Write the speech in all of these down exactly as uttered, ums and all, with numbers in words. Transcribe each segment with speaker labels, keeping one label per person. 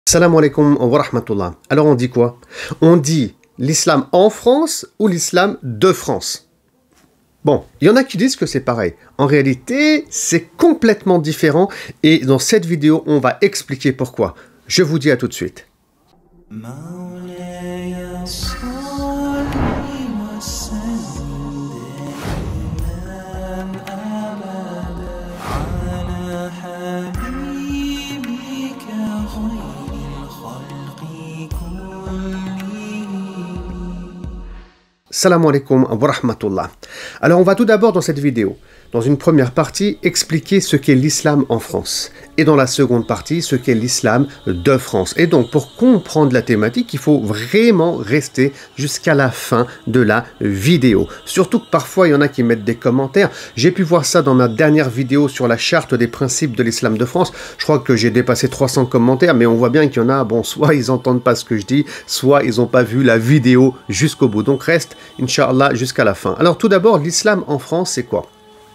Speaker 1: Salam alaikum wa rahmatullah. Alors on dit quoi? On dit l'islam en France ou l'islam de France? Bon, il y en a qui disent que c'est pareil. En réalité, c'est complètement différent et dans cette vidéo, on va expliquer pourquoi. Je vous dis à tout de suite. Salam alaikum wa rahmatullah. Alors on va tout d'abord dans cette vidéo, dans une première partie, expliquer ce qu'est l'islam en France. Et dans la seconde partie, ce qu'est l'islam de France. Et donc pour comprendre la thématique, il faut vraiment rester jusqu'à la fin de la vidéo. Surtout que parfois il y en a qui mettent des commentaires. J'ai pu voir ça dans ma dernière vidéo sur la charte des principes de l'islam de France. Je crois que j'ai dépassé trois cents commentaires, mais on voit bien qu'il y en a, bon, soit ils n'entendent pas ce que je dis, soit ils n'ont pas vu la vidéo jusqu'au bout. Donc reste, Inch'Allah, jusqu'à la fin. Alors tout d'abord, l'islam en France, c'est quoi?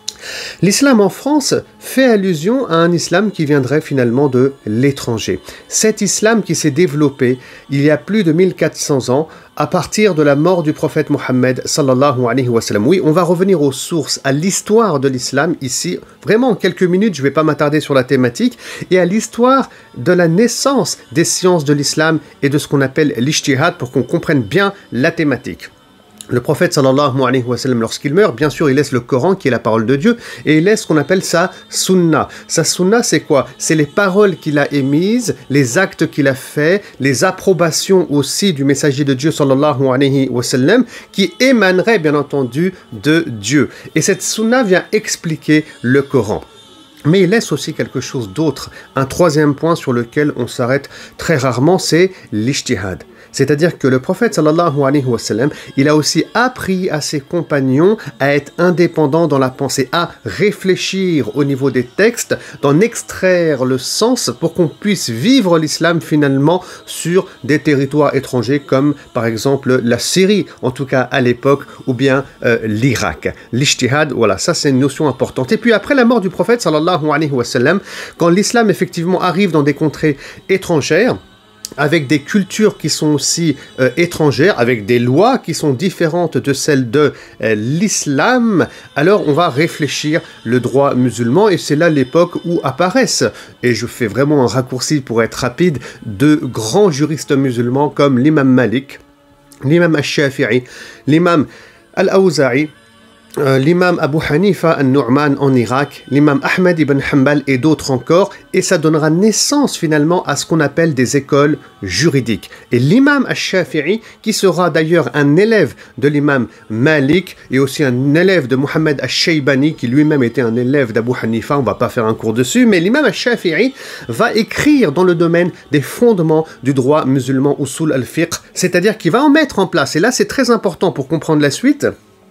Speaker 1: L'islam en France fait allusion à un islam qui viendrait finalement de l'étranger. Cet islam qui s'est développé il y a plus de mille quatre cents ans à partir de la mort du prophète Mohammed sallallahu alayhi wa sallam. Oui, on va revenir aux sources, à l'histoire de l'islam ici. Vraiment en quelques minutes, je ne vais pas m'attarder sur la thématique, et à l'histoire de la naissance des sciences de l'islam et de ce qu'on appelle l'ijtihad pour qu'on comprenne bien la thématique. Le prophète sallallahu alayhi wa sallam, lorsqu'il meurt, bien sûr, il laisse le Coran, qui est la parole de Dieu, et il laisse ce qu'on appelle sa sunna. Sa sunna, c'est quoi? C'est les paroles qu'il a émises, les actes qu'il a faits, les approbations aussi du messager de Dieu, sallallahu alayhi wa sallam, qui émaneraient, bien entendu, de Dieu. Et cette sunna vient expliquer le Coran. Mais il laisse aussi quelque chose d'autre. Un troisième point sur lequel on s'arrête très rarement, c'est l'ijtihad. C'est-à-dire que le prophète sallallahu alayhi wa sallam, il a aussi appris à ses compagnons à être indépendants dans la pensée, à réfléchir au niveau des textes, d'en extraire le sens pour qu'on puisse vivre l'islam finalement sur des territoires étrangers comme par exemple la Syrie, en tout cas à l'époque, ou bien euh, l'Irak. L'ijtihad, voilà, ça c'est une notion importante. Et puis après la mort du prophète sallallahu alayhi wa sallam, quand l'islam effectivement arrive dans des contrées étrangères, avec des cultures qui sont aussi euh, étrangères, avec des lois qui sont différentes de celles de euh, l'islam, alors on va réfléchir le droit musulman, et c'est là l'époque où apparaissent, et je fais vraiment un raccourci pour être rapide, de grands juristes musulmans comme l'imam Malik, l'imam al-Shafi'i, l'imam al-Awza'i, Euh, l'imam Abu Hanifa al-Nu'man en Irak, l'imam Ahmed ibn Hanbal et d'autres encore, et ça donnera naissance finalement à ce qu'on appelle des écoles juridiques. Et l'imam al-Shafi'i, qui sera d'ailleurs un élève de l'imam Malik et aussi un élève de Mohammed al-Shaybani, qui lui-même était un élève d'Abu Hanifa, on va pas faire un cours dessus, mais l'imam al-Shafi'i va écrire dans le domaine des fondements du droit musulman usul al-fiqh, c'est-à-dire qu'il va en mettre en place, et là c'est très important pour comprendre la suite.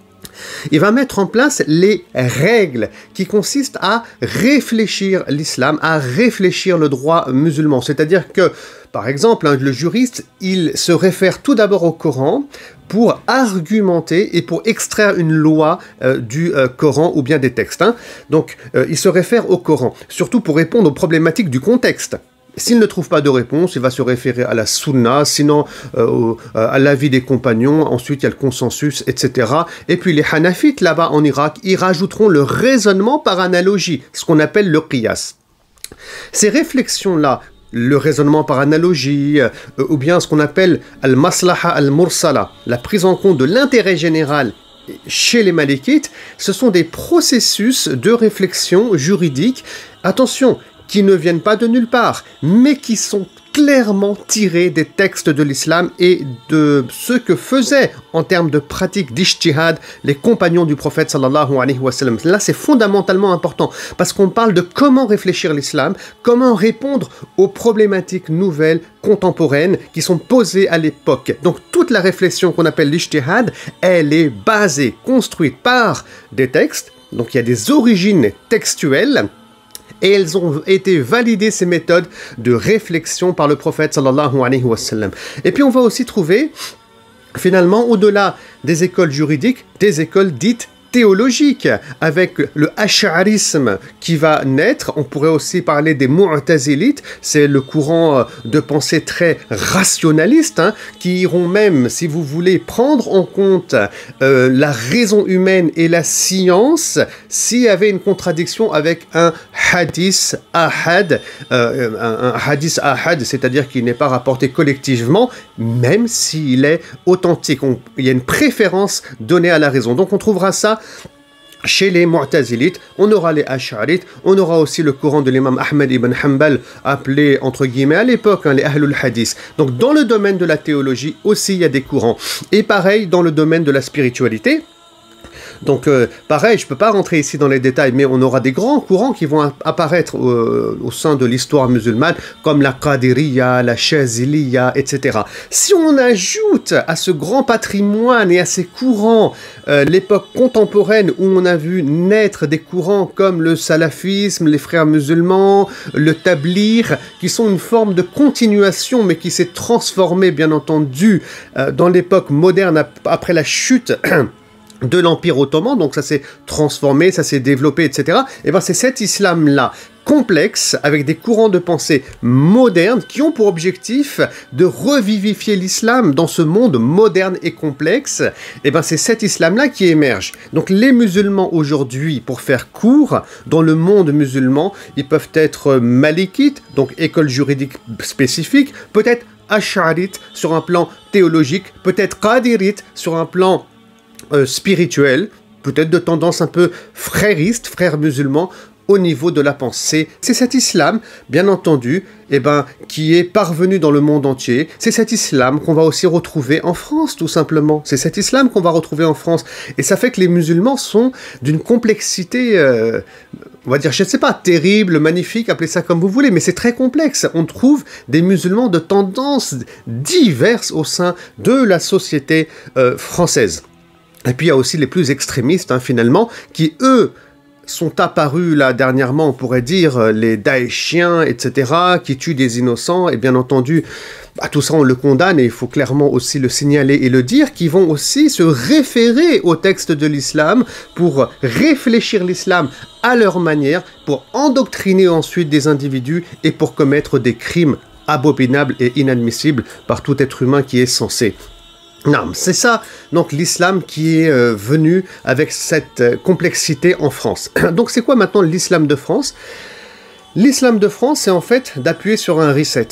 Speaker 1: Il va mettre en place les règles qui consistent à réfléchir l'islam, à réfléchir le droit musulman. C'est-à-dire que, par exemple, hein, le juriste, il se réfère tout d'abord au Coran pour argumenter et pour extraire une loi euh, du euh, Coran ou bien des textes. Hein. Donc, euh, il se réfère au Coran, surtout pour répondre aux problématiques du contexte. S'il ne trouve pas de réponse, il va se référer à la sunna, sinon euh, à l'avis des compagnons, ensuite il y a le consensus, et cetera. Et puis les hanafites là-bas en Irak, ils rajouteront le raisonnement par analogie, ce qu'on appelle le qiyas. Ces réflexions-là, le raisonnement par analogie, euh, ou bien ce qu'on appelle al-maslaha al-mursala, la prise en compte de l'intérêt général chez les malikites, ce sont des processus de réflexion juridique. Attention, qui ne viennent pas de nulle part, mais qui sont clairement tirés des textes de l'islam et de ce que faisaient en termes de pratique d'ijtihad les compagnons du prophète sallallahu alayhi wa sallam. Là, c'est fondamentalement important parce qu'on parle de comment réfléchir l'islam, comment répondre aux problématiques nouvelles, contemporaines, qui sont posées à l'époque. Donc, toute la réflexion qu'on appelle l'ijtihad, elle est basée, construite par des textes. Donc, il y a des origines textuelles, et elles ont été validées, ces méthodes de réflexion, par le prophète sallallahu alayhi wa sallam. Et puis on va aussi trouver, finalement, au-delà des écoles juridiques, des écoles dites théologique, avec le ash'arisme qui va naître. On pourrait aussi parler des mu'tazilites, c'est le courant de pensée très rationaliste, hein, qui iront même, si vous voulez, prendre en compte euh, la raison humaine et la science s'il y avait une contradiction avec un hadith ahad, euh, un, un hadith ahad, c'est-à-dire qu'il n'est pas rapporté collectivement, même s'il est authentique. On, il y a une préférence donnée à la raison. Donc on trouvera ça chez les Mu'tazilites, on aura les Ash'arites, on aura aussi le courant de l'imam Ahmed ibn Hanbal, appelé entre guillemets à l'époque hein, les Ahlul Hadith. Donc dans le domaine de la théologie aussi il y a des courants. Et pareil dans le domaine de la spiritualité. Donc euh, pareil, je ne peux pas rentrer ici dans les détails, mais on aura des grands courants qui vont apparaître euh, au sein de l'histoire musulmane, comme la Qadiriyya, la Shaziliyya, et cetera. Si on ajoute à ce grand patrimoine et à ces courants euh, l'époque contemporaine où on a vu naître des courants comme le salafisme, les frères musulmans, le tablir, qui sont une forme de continuation, mais qui s'est transformée, bien entendu, euh, dans l'époque moderne ap après la chute de l'Empire ottoman, donc ça s'est transformé, ça s'est développé, et cetera. Et bien c'est cet islam-là, complexe, avec des courants de pensée modernes, qui ont pour objectif de revivifier l'islam dans ce monde moderne et complexe. Et bien c'est cet islam-là qui émerge. Donc les musulmans aujourd'hui, pour faire court, dans le monde musulman, ils peuvent être malikites, donc école juridique spécifique, peut-être ash'arites sur un plan théologique, peut-être qadirites sur un plan Euh, spirituel, peut-être de tendance un peu frériste, frère musulman, au niveau de la pensée. C'est cet islam, bien entendu, eh ben, qui est parvenu dans le monde entier. C'est cet islam qu'on va aussi retrouver en France, tout simplement. C'est cet islam qu'on va retrouver en France. Et ça fait que les musulmans sont d'une complexité, euh, on va dire, je ne sais pas, terrible, magnifique, appelez ça comme vous voulez, mais c'est très complexe. On trouve des musulmans de tendances diverses au sein de la société euh, française. Et puis il y a aussi les plus extrémistes, hein, finalement, qui eux sont apparus là dernièrement, on pourrait dire, les Daeshiens, et cetera, qui tuent des innocents, et bien entendu, bah, tout ça on le condamne, et il faut clairement aussi le signaler et le dire, qui vont aussi se référer au texte de l'islam pour réfléchir l'islam à leur manière, pour endoctriner ensuite des individus et pour commettre des crimes abominables et inadmissibles par tout être humain qui est censé. Non, c'est ça, donc l'islam qui est euh, venu avec cette euh, complexité en France. Donc c'est quoi maintenant l'islam de France? L'islam de France, c'est en fait d'appuyer sur un reset.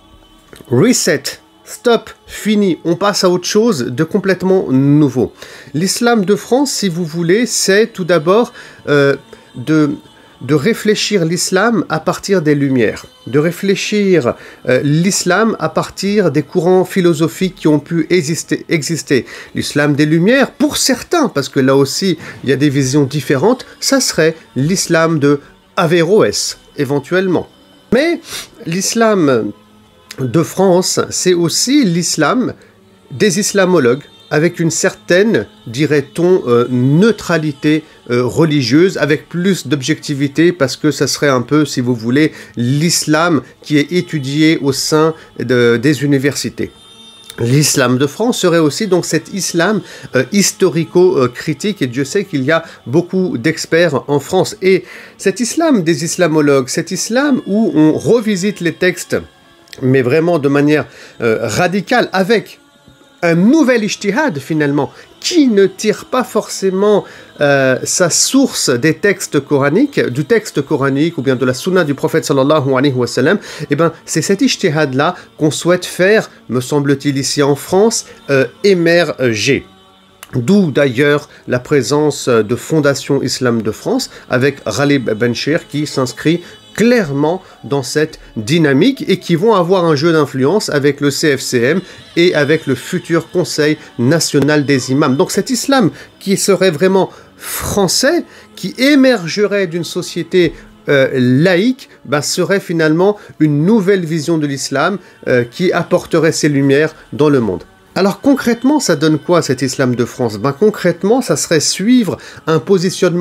Speaker 1: Reset, stop, fini, on passe à autre chose de complètement nouveau. L'islam de France, si vous voulez, c'est tout d'abord euh, de... de réfléchir l'islam à partir des Lumières, de réfléchir euh, l'islam à partir des courants philosophiques qui ont pu exister. exister. L'islam des Lumières, pour certains, parce que là aussi, il y a des visions différentes, ça serait l'islam de Averroès, éventuellement. Mais l'islam de France, c'est aussi l'islam des islamologues, avec une certaine, dirait-on, euh, neutralité euh, religieuse, avec plus d'objectivité, parce que ça serait un peu, si vous voulez, l'islam qui est étudié au sein de, des universités. L'islam de France serait aussi donc cet islam euh, historico-critique, et Dieu sait qu'il y a beaucoup d'experts en France. Et cet islam des islamologues, cet islam où on revisite les textes, mais vraiment de manière euh, radicale, avec un nouvel ijtihad finalement, qui ne tire pas forcément euh, sa source des textes coraniques, du texte coranique ou bien de la sunna du prophète sallallahu alayhi wa sallam, et ben c'est cet ijtihad là qu'on souhaite faire, me semble-t-il ici en France, euh, émerger. D'où d'ailleurs la présence de Fondation Islam de France avec Ghalib Bencher qui s'inscrit clairement dans cette dynamique et qui vont avoir un jeu d'influence avec le C F C M et avec le futur Conseil national des imams. Donc cet islam qui serait vraiment français, qui émergerait d'une société euh, laïque, bah, serait finalement une nouvelle vision de l'islam euh, qui apporterait ses lumières dans le monde. Alors concrètement, ça donne quoi cet islam de France? Ben concrètement, ça serait suivre un positionnement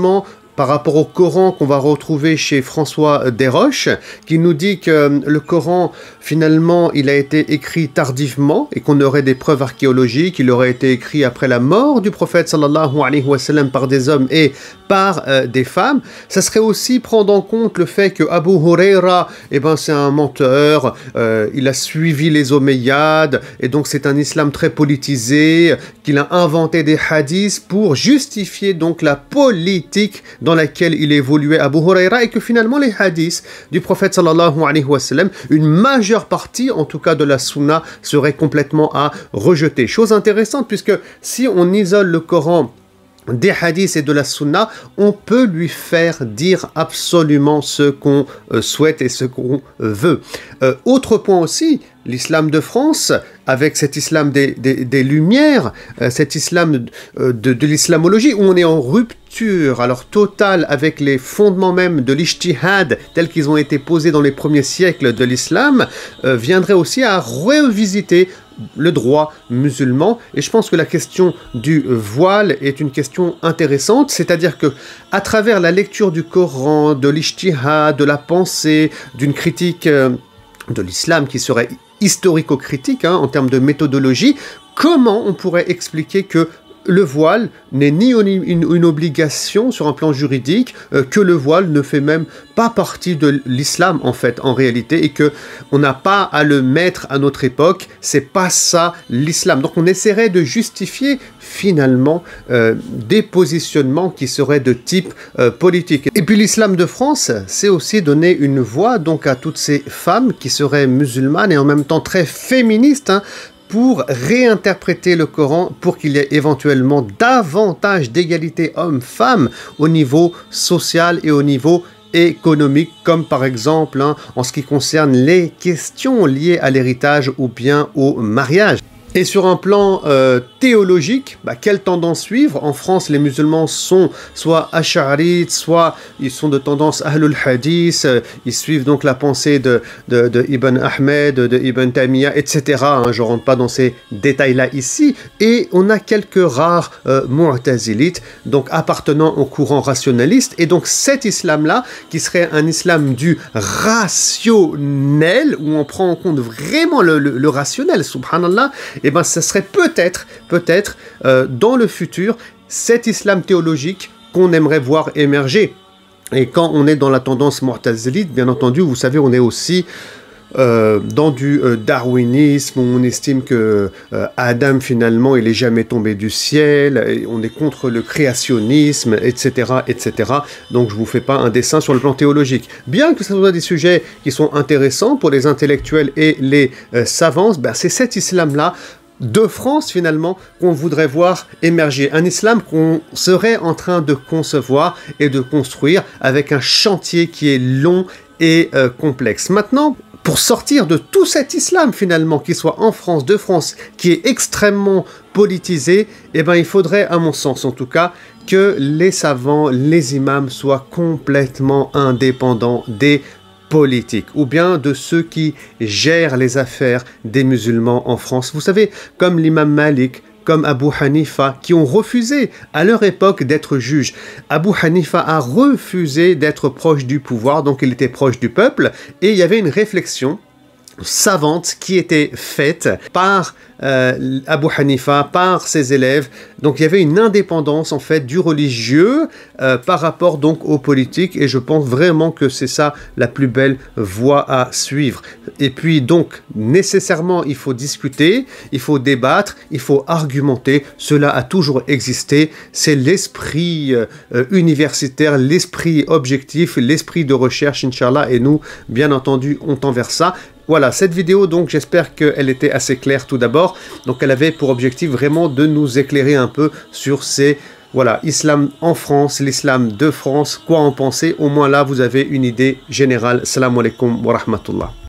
Speaker 1: par rapport au Coran qu'on va retrouver chez François Desroches, qui nous dit que le Coran, finalement, il a été écrit tardivement et qu'on aurait des preuves archéologiques, il aurait été écrit après la mort du prophète sallallahu alayhi wa sallam par des hommes et par euh, des femmes. Ça serait aussi prendre en compte le fait que Abu Huraira, eh ben, c'est un menteur, euh, il a suivi les Omeyyades, et donc c'est un islam très politisé, qu'il a inventé des hadiths pour justifier donc la politique dans laquelle il évoluait Abu Huraira, et que finalement les hadiths du prophète sallallahu alayhi wa sallam, une majeure partie en tout cas de la sunna, serait complètement à rejeter. Chose intéressante, puisque si on isole le Coran des hadiths et de la sunna, on peut lui faire dire absolument ce qu'on euh, souhaite et ce qu'on euh, veut. Euh, autre point aussi, l'islam de France, avec cet islam des, des, des Lumières, euh, cet islam euh, de, de l'islamologie, où on est en rupture alors totale avec les fondements même de l'ijtihad tels qu'ils ont été posés dans les premiers siècles de l'islam, euh, viendrait aussi à revisiter le droit musulman. Et je pense que la question du voile est une question intéressante, c'est-à-dire que à travers la lecture du Coran, de l'ijtihad, de la pensée, d'une critique euh, de l'islam qui serait historico-critique hein, en termes de méthodologie, comment on pourrait expliquer que le voile n'est ni une, une, une obligation sur un plan juridique, euh, que le voile ne fait même pas partie de l'islam en fait, en réalité, et que on n'a pas à le mettre à notre époque, c'est pas ça l'islam. Donc on essaierait de justifier finalement euh, des positionnements qui seraient de type euh, politique. Et puis l'islam de France, c'est aussi donner une voix donc à toutes ces femmes qui seraient musulmanes et en même temps très féministes, hein, pour réinterpréter le Coran pour qu'il y ait éventuellement davantage d'égalité homme-femme au niveau social et au niveau économique, comme par exemple hein, en ce qui concerne les questions liées à l'héritage ou bien au mariage. Et sur un plan euh, théologique, bah, quelle tendance suivre? En France, les musulmans sont soit ash'arites, soit ils sont de tendance ahlul hadith, euh, ils suivent donc la pensée de, de, de Ibn Ahmed, de Ibn Taymiyyah, et cetera. Hein, je ne rentre pas dans ces détails-là ici. Et on a quelques rares euh, mu'tazilites, donc appartenant au courant rationaliste. Et donc cet islam-là, qui serait un islam du rationnel, où on prend en compte vraiment le, le, le rationnel, subhanallah, et eh bien, ça serait peut-être, peut-être, euh, dans le futur, cet islam théologique qu'on aimerait voir émerger. Et quand on est dans la tendance mu'tazilite, bien entendu, vous savez, on est aussi euh, dans du euh, darwinisme, où on estime que euh, Adam, finalement, il n'est jamais tombé du ciel, et on est contre le créationnisme, et cetera, et cetera. Donc, je ne vous fais pas un dessin sur le plan théologique. Bien que ce soit des sujets qui sont intéressants pour les intellectuels et les euh, savants, ben, c'est cet islam-là de France, finalement, qu'on voudrait voir émerger. Un islam qu'on serait en train de concevoir et de construire avec un chantier qui est long et euh, complexe. Maintenant, pour sortir de tout cet islam, finalement, qui soit en France, de France, qui est extrêmement politisé, eh ben, il faudrait, à mon sens en tout cas, que les savants, les imams soient complètement indépendants des politique, ou bien de ceux qui gèrent les affaires des musulmans en France. Vous savez, comme l'imam Malik, comme Abu Hanifa, qui ont refusé à leur époque d'être juges. Abu Hanifa a refusé d'être proche du pouvoir, donc il était proche du peuple, et il y avait une réflexion savante qui était faite par euh, Abu Hanifa, par ses élèves. Donc il y avait une indépendance en fait du religieux euh, par rapport donc aux politiques, et je pense vraiment que c'est ça la plus belle voie à suivre. Et puis donc nécessairement il faut discuter, il faut débattre, il faut argumenter. Cela a toujours existé, c'est l'esprit euh, universitaire, l'esprit objectif, l'esprit de recherche, Inch'Allah, et nous bien entendu on tend vers ça. Voilà, cette vidéo, donc, j'espère qu'elle était assez claire tout d'abord. Donc, elle avait pour objectif vraiment de nous éclairer un peu sur ces, voilà, islam en France, l'islam de France, quoi en penser. Au moins là, vous avez une idée générale. Salam alaikum wa rahmatullah.